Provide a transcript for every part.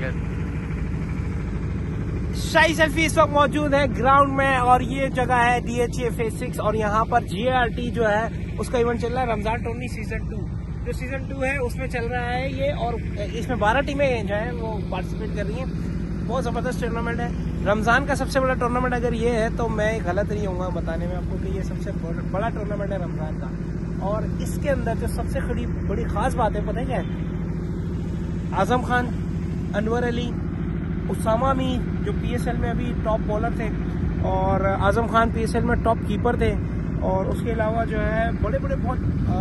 शाही selfie इस वक्त मौजूद है ग्राउंड में और ये जगह है DHA फेज 6 और यहाँ पर GART जो है उसका इवेंट चल रहा है रमजान टूर्नी सीजन 2। जो सीजन 2 है उसमें चल रहा है ये और इसमें 12 टीमें जो है वो पार्टिसिपेट कर रही हैं। बहुत ज़बरदस्त टूर्नामेंट है। रमज़ान का सबसे बड़ा टूर्नामेंट अगर ये है तो मैं गलत नहीं होऊंगा बताने में आपको कि ये सबसे बड़ा टूर्नामेंट है रमज़ान का। और इसके अंदर जो सबसे बड़ी ख़ास बात है पता है क्या है? आज़म खान, अनवर अली, उसामा मीर जो PSL में अभी टॉप बॉलर थे और आज़म खान PSL में टॉप कीपर थे और उसके अलावा जो है बड़े बड़े बहुत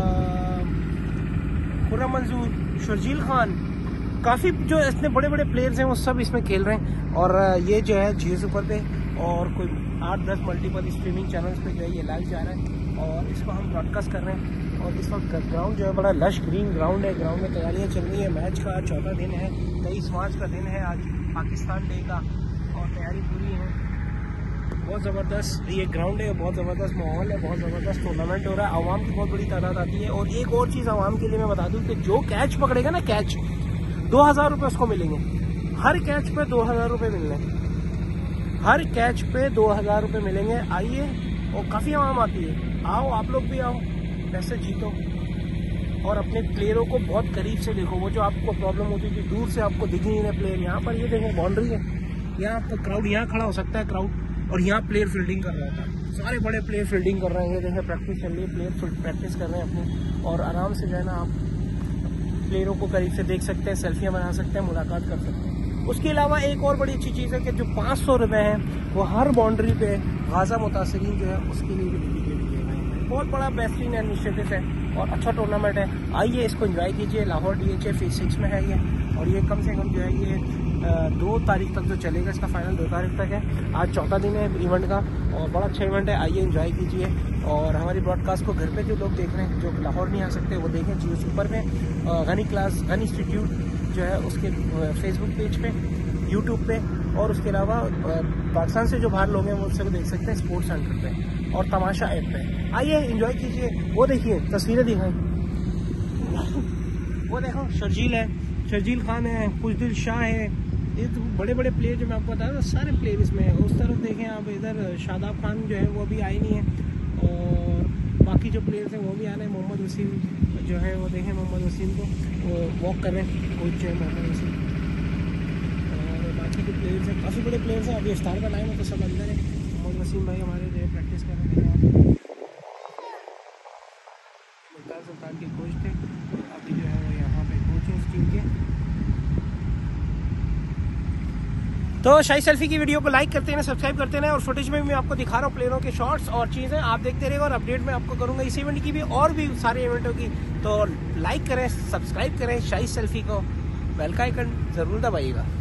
खुर्रम मंजूर, शर्जील खान, काफ़ी जो इसमें बड़े बड़े प्लेयर्स हैं वो सब इसमें खेल रहे हैं। और ये जो है जियो सुपर पे और कोई 8-10 मल्टीपल स्ट्रीमिंग चैनल्स पे जो है ये लाइव जा रहा है और इसको हम ब्रॉडकास्ट कर रहे हैं। और इस वक्त ग्राउंड जो है बड़ा लश ग्रीन ग्राउंड है। ग्राउंड में तैयारियां चल रही है। मैच का आज चौथा दिन है, 23 मार्च का दिन है आज पाकिस्तान डे का और तैयारी पूरी है। बहुत ज़बरदस्त ये ग्राउंड है, बहुत ज़बरदस्त माहौल है, बहुत ज़बरदस्त टूर्नामेंट हो रहा है। आवाम की बहुत बड़ी तादाद आती है। और एक और चीज़ आवाम के लिए मैं बता दूँ कि जो कैच पकड़ेगा ना, कैच 2000 रुपये उसको मिलेंगे। हर कैच पे 2000 रुपये मिलने, हर कैच पे 2000 रुपये मिलेंगे। आइए, और काफ़ी आवाम आती है। आओ, आप लोग भी आओ, पैसे जीतो और अपने प्लेयरों को बहुत करीब से देखो। वो जो आपको प्रॉब्लम होती थी दूर से आपको दिख नहीं रहे प्लेयर, यहाँ पर ये देखें बाउंड्री है, यहाँ आपको क्राउड यहाँ खड़ा हो सकता है क्राउड, और यहाँ प्लेयर फील्डिंग कर रहा होता है। सारे बड़े प्लेयर फील्डिंग कर रहे हैं। ये देखें प्रैक्टिस चल रही है, प्लेयर प्रैक्टिस कर रहे हैं अपनी, और आराम से जो है ना आप प्लेयरों को करीब से देख सकते हैं, सेल्फियाँ बना सकते हैं, मुलाकात कर सकते हैं। उसके अलावा एक और बड़ी अच्छी चीज़ है कि जो 500 रुपये हैं वो हर बाउंड्री पे गाज़ा मुतासरीन जो है उसके लिए भी दिए गए। बहुत बड़ा बेहतरीन इनिशिएटिव है और अच्छा टूर्नामेंट है। आइए इसको एंजॉय कीजिए। लाहौर DHA फेज 6 में है ये, और ये कम से कम जो है ये 2 तारीख तक जो चलेगा, इसका फाइनल 2 तारीख तक है। आज चौथा दिन है इवेंट का और बड़ा अच्छा इवेंट है। आइए एंजॉय कीजिए और हमारी ब्रॉडकास्ट को घर पे जो लोग देख रहे हैं, जो लाहौर नहीं आ सकते, वो देखें जियो सुपर में, गनी इंस्टीट्यूट जो है उसके फेसबुक पेज पे, यूट्यूब पे, और उसके अलावा पाकिस्तान से जो बाहर लोग हैं वो उससे देख सकते हैं स्पोर्ट्स सेंटर पे और तमाशा ऐप पे। आइए एंजॉय कीजिए। वो देखिए तस्वीरें दिखाएं, वो देखो शर्जील है, शर्जील खान है, कुशदिल शाह है, ये तो बड़े बड़े प्लेयर जो मैं आपको बता रहा हूँ सारे प्लेयर इसमें है। उस तरफ देखें आप, इधर शादाब खान जो है वो अभी आए नहीं है और बाकी जो प्लेयर्स हैं वो भी आ रहे हैं। मोहम्मद वसीम जो है वो देखें, मोहम्मद वसीम को वो वॉक कर रहे हैं, कोच जो है मोहम्मद वसीम, और बाकी जो प्लेयर्स हैं काफ़ी बड़े प्लेयर्स हैं। अभी स्टार का टाइम है तो सब अंदर है। मोहम्मद वसीम भाई हमारे जो है प्रैक्टिस कर रहे हैं, मुल्तान सुल्तान के कोच थे, अभी जो है वो यहाँ पे कोच हैं इस टीम के। तो शाही सेल्फी की वीडियो को लाइक करते हैं, सब्सक्राइब करते हैं, और फुटेज में भी मैं आपको दिखा रहा हूँ प्लेयरों के शॉट्स और चीज़ें आप देखते रहेगा और अपडेट मैं आपको करूँगा इस इवेंट की भी और भी सारे इवेंटों की। तो लाइक करें, सब्सक्राइब करें शाही सेल्फी को, बेल का आइकन ज़रूर दबाइएगा।